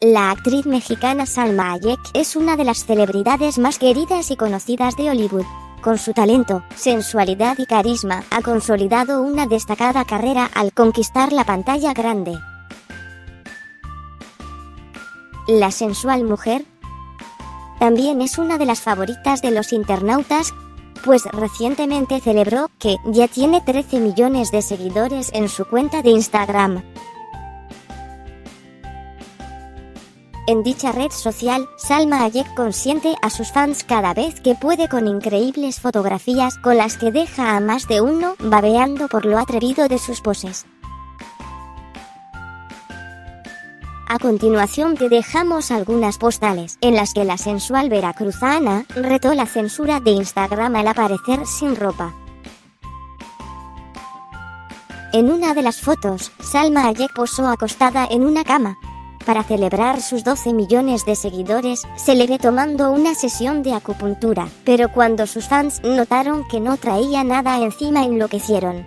La actriz mexicana Salma Hayek es una de las celebridades más queridas y conocidas de Hollywood. Con su talento, sensualidad y carisma, ha consolidado una destacada carrera al conquistar la pantalla grande. La sensual mujer también es una de las favoritas de los internautas, pues recientemente celebró que ya tiene 13 millones de seguidores en su cuenta de Instagram. En dicha red social, Salma Hayek consiente a sus fans cada vez que puede con increíbles fotografías con las que deja a más de uno babeando por lo atrevido de sus poses. A continuación te dejamos algunas postales en las que la sensual veracruzana retó la censura de Instagram al aparecer sin ropa. En una de las fotos, Salma Hayek posó acostada en una cama. Para celebrar sus 12 millones de seguidores, se le ve tomando una sesión de acupuntura, pero cuando sus fans notaron que no traía nada encima enloquecieron.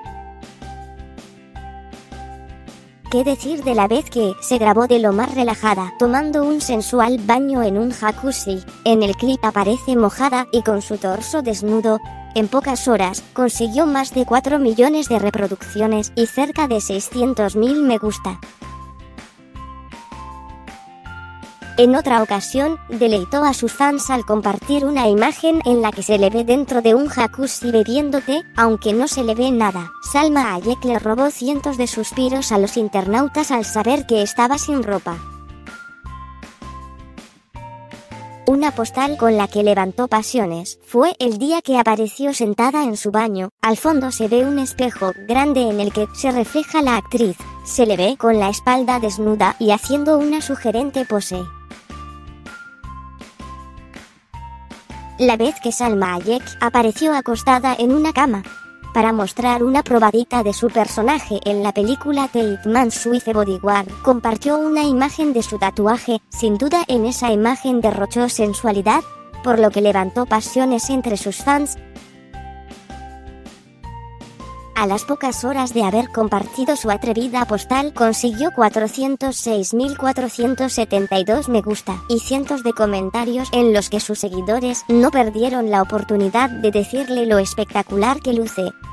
¿Qué decir de la vez que se grabó de lo más relajada, tomando un sensual baño en un jacuzzi? En el clip aparece mojada y con su torso desnudo. En pocas horas, consiguió más de 4 millones de reproducciones y cerca de 600.000 me gusta. En otra ocasión, deleitó a sus fans al compartir una imagen en la que se le ve dentro de un jacuzzi bebiendo té, aunque no se le ve nada. Salma Hayek le robó cientos de suspiros a los internautas al saber que estaba sin ropa. Una postal con la que levantó pasiones fue el día que apareció sentada en su baño. Al fondo se ve un espejo grande en el que se refleja la actriz. Se le ve con la espalda desnuda y haciendo una sugerente pose. La vez que Salma Hayek apareció acostada en una cama para mostrar una probadita de su personaje en la película The Hitman's Wife Bodyguard, compartió una imagen de su tatuaje. Sin duda en esa imagen derrochó sensualidad, por lo que levantó pasiones entre sus fans. A las pocas horas de haber compartido su atrevida postal, consiguió 406.472 me gusta y cientos de comentarios en los que sus seguidores no perdieron la oportunidad de decirle lo espectacular que luce.